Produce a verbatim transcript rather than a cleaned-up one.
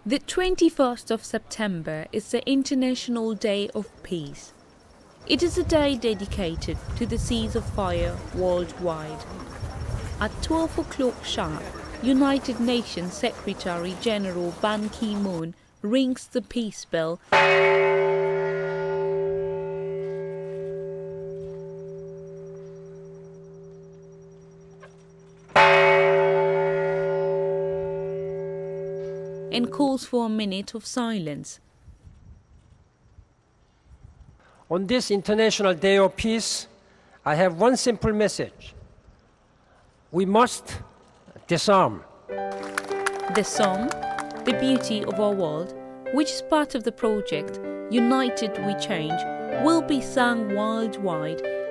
The twenty-first of September is the International Day of Peace. It is a day dedicated to the ceasefire worldwide. At twelve o'clock sharp, United Nations Secretary General Ban Ki-moon rings the peace bell and calls for a minute of silence. On this International Day of Peace, I have one simple message. We must disarm. The song, The Beauty of Our World, which is part of the project United We Change, will be sung worldwide